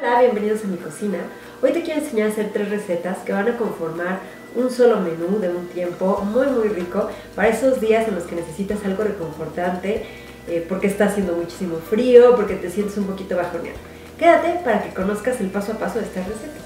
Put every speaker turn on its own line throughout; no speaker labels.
Hola, bienvenidos a mi cocina. Hoy te quiero enseñar a hacer 3 recetas que van a conformar un solo menú de un tiempo muy rico para esos días en los que necesitas algo reconfortante porque está haciendo muchísimo frío, porque te sientes un poquito bajoneado. Quédate para que conozcas el paso a paso de estas recetas.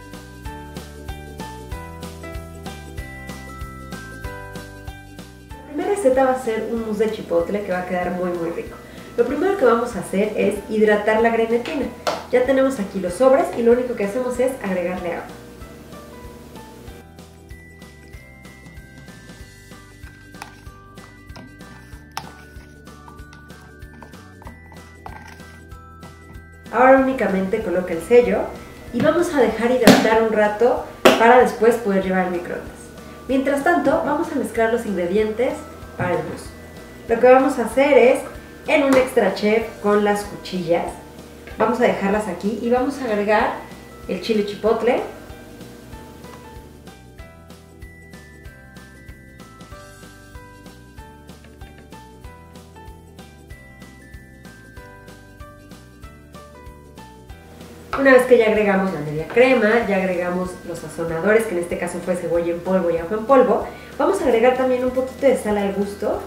La primera receta va a ser un mousse de chipotle que va a quedar muy rico. Lo primero que vamos a hacer es hidratar la grenetina. Ya tenemos aquí los sobres y lo único que hacemos es agregarle agua. Ahora únicamente coloca el sello y vamos a dejar hidratar un rato para después poder llevar al microondas. Mientras tanto, vamos a mezclar los ingredientes para el mousse. Lo que vamos a hacer es, en un extra chef con las cuchillas, vamos a dejarlas aquí y vamos a agregar el chile chipotle, una vez que ya agregamos la media crema, ya agregamos los sazonadores, que en este caso fue cebolla en polvo y ajo en polvo, vamos a agregar también un poquito de sal al gusto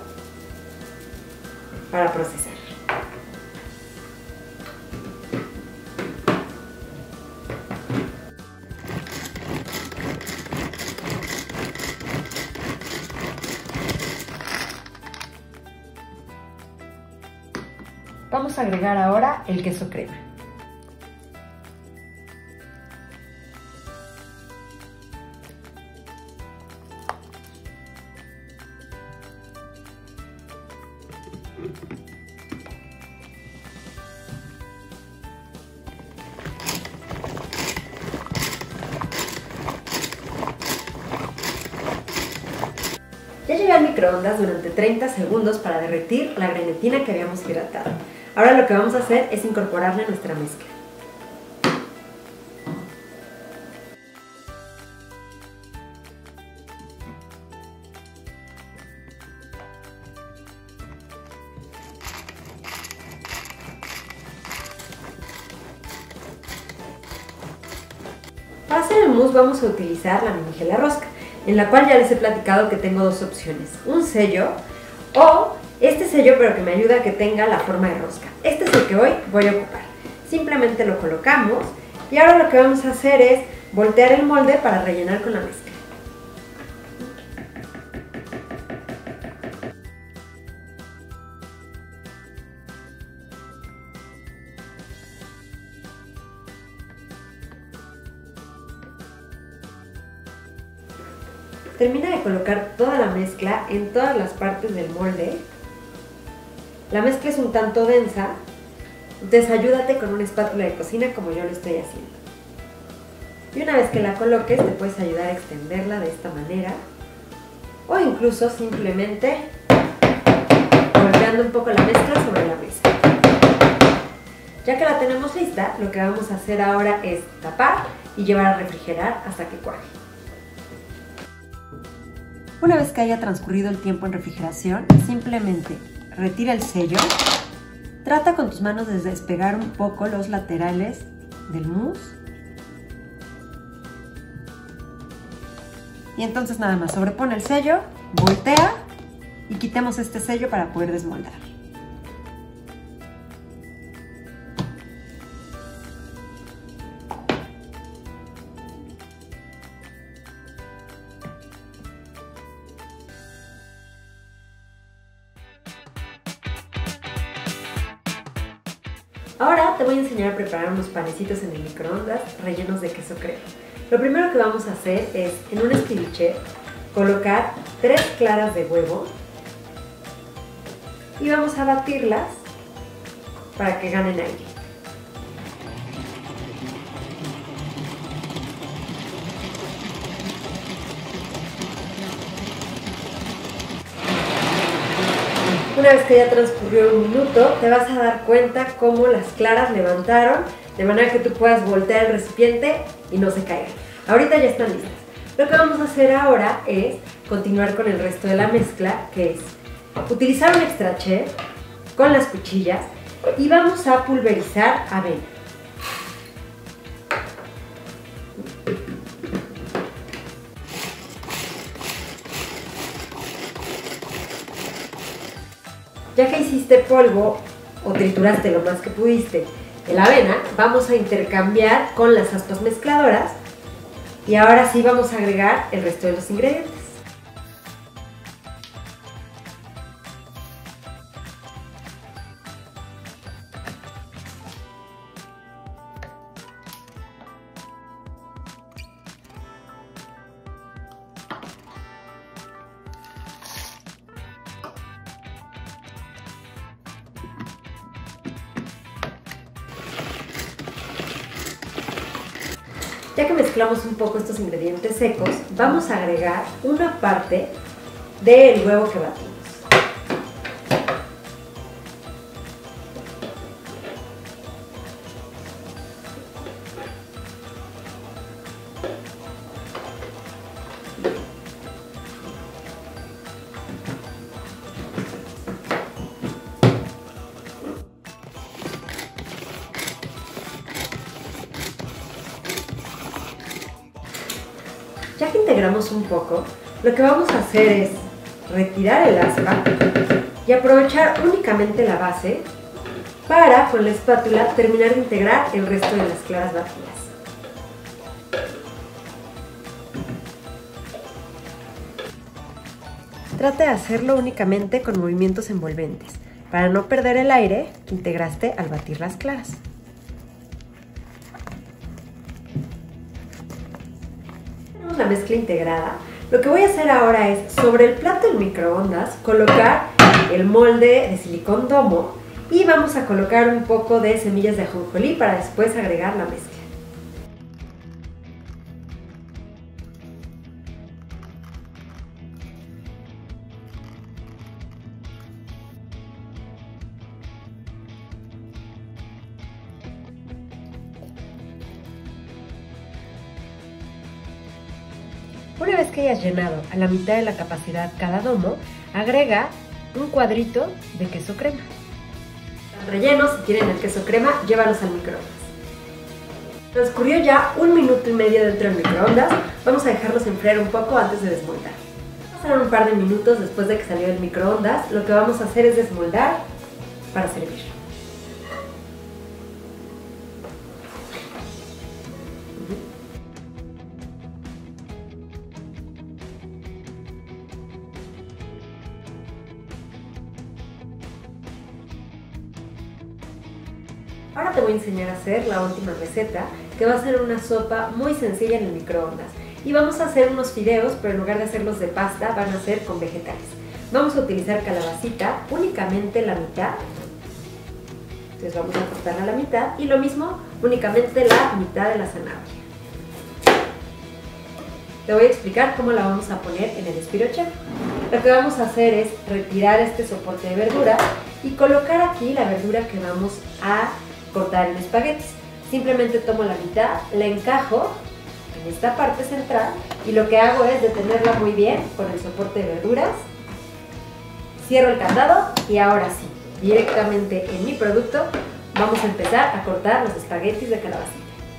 para procesar. Vamos a agregar ahora el queso crema. Ya llevé al microondas durante 30 segundos para derretir la grenetina que habíamos hidratado. Ahora lo que vamos a hacer es incorporarle a nuestra mezcla. Para hacer el mousse vamos a utilizar la mini gela rosca, en la cual ya les he platicado que tengo dos opciones, un sello o este sello pero que me ayuda a que tenga la forma de rosca. Este es el que hoy voy a ocupar. Simplemente lo colocamos y ahora lo que vamos a hacer es voltear el molde para rellenar con la mezcla. Termina de colocar toda la mezcla en todas las partes del molde. La mezcla es un tanto densa, entonces ayúdate con una espátula de cocina como yo lo estoy haciendo. Y una vez que la coloques te puedes ayudar a extenderla de esta manera o incluso simplemente golpeando un poco la mezcla sobre la mesa. Ya que la tenemos lista, lo que vamos a hacer ahora es tapar y llevar a refrigerar hasta que cuaje. Una vez que haya transcurrido el tiempo en refrigeración, simplemente retira el sello, trata con tus manos de despegar un poco los laterales del mousse y entonces nada más sobrepone el sello, voltea y quitemos este sello para poder desmoldar. Ahora te voy a enseñar a preparar unos panecitos en el microondas rellenos de queso crema. Lo primero que vamos a hacer es, en un esquiviche, colocar 3 claras de huevo y vamos a batirlas para que ganen aire. Una vez que ya transcurrió un minuto, te vas a dar cuenta cómo las claras levantaron, de manera que tú puedas voltear el recipiente y no se caigan. Ahorita ya están listas. Lo que vamos a hacer ahora es continuar con el resto de la mezcla, que es utilizar un extra chef con las cuchillas y vamos a pulverizar avena. Ya que hiciste polvo o trituraste lo más que pudiste de la avena, vamos a intercambiar con las aspas mezcladoras y ahora sí vamos a agregar el resto de los ingredientes. Ya que mezclamos un poco estos ingredientes secos, vamos a agregar una parte del huevo que batimos. Ya que integramos un poco, lo que vamos a hacer es retirar el aspa y aprovechar únicamente la base para, con la espátula, terminar de integrar el resto de las claras batidas. Trate de hacerlo únicamente con movimientos envolventes, para no perder el aire que integraste al batir las claras. La mezcla integrada, lo que voy a hacer ahora es, sobre el plato del microondas, colocar el molde de silicón domo y vamos a colocar un poco de semillas de ajonjolí para después agregar la mezcla. Una vez que hayas llenado a la mitad de la capacidad cada domo, agrega un cuadrito de queso crema. Están rellenos, si tienen el queso crema, llévalos al microondas. Transcurrió ya 1 minuto y medio dentro del microondas, vamos a dejarlos enfriar un poco antes de desmoldar. Pasaron un par de minutos después de que salió del microondas, lo que vamos a hacer es desmoldar para servir. Ahora te voy a enseñar a hacer la última receta, que va a ser una sopa muy sencilla en el microondas. Y vamos a hacer unos fideos, pero en lugar de hacerlos de pasta, van a ser con vegetales. Vamos a utilizar calabacita, únicamente la mitad. Entonces vamos a cortarla a la mitad. Y lo mismo, únicamente la mitad de la zanahoria. Te voy a explicar cómo la vamos a poner en el espirochef. Lo que vamos a hacer es retirar este soporte de verdura y colocar aquí la verdura que vamos a cortar en espaguetis. Simplemente tomo la mitad, la encajo en esta parte central y lo que hago es detenerla muy bien con el soporte de verduras, cierro el candado y ahora sí, directamente en mi producto vamos a empezar a cortar los espaguetis de calabacita.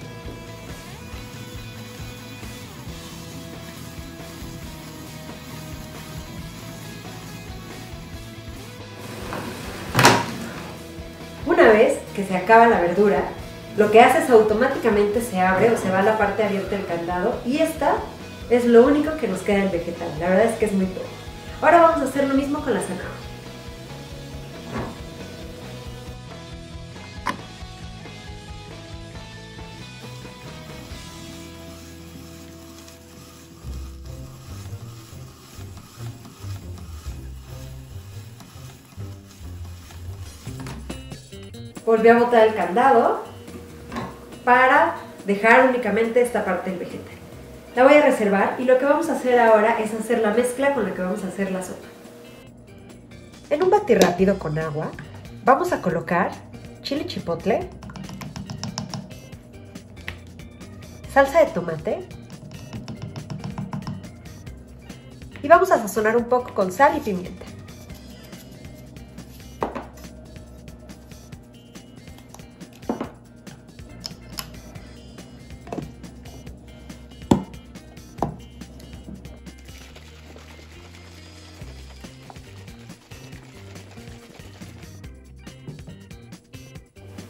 Una vez que se acaba la verdura, lo que hace es automáticamente se abre o se va a la parte abierta del candado y esta es lo único que nos queda del vegetal. La verdad es que es muy poco. Ahora vamos a hacer lo mismo con la zanahoria. Volví a botar el candado para dejar únicamente esta parte del vegetal. La voy a reservar y lo que vamos a hacer ahora es hacer la mezcla con la que vamos a hacer la sopa. En un batir rápido con agua vamos a colocar chile chipotle, salsa de tomate y vamos a sazonar un poco con sal y pimienta.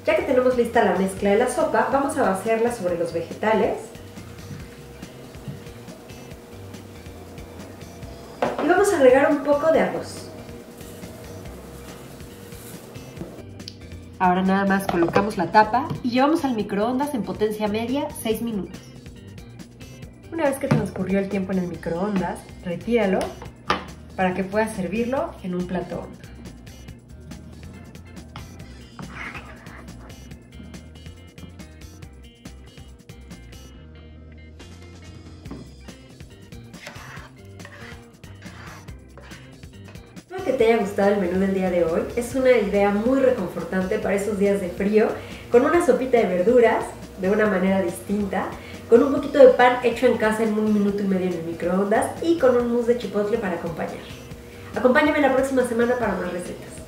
Ya que tenemos lista la mezcla de la sopa, vamos a vaciarla sobre los vegetales. Y vamos a agregar un poco de arroz. Ahora nada más colocamos la tapa y llevamos al microondas en potencia media 6 minutos. Una vez que transcurrió el tiempo en el microondas, retíralo para que puedas servirlo en un plato hondo. Espero que te haya gustado el menú del día de hoy. Es una idea muy reconfortante para esos días de frío, con una sopita de verduras de una manera distinta, con un poquito de pan hecho en casa en 1 minuto y medio en el microondas y con un mousse de chipotle para acompañar. Acompáñame la próxima semana para más recetas.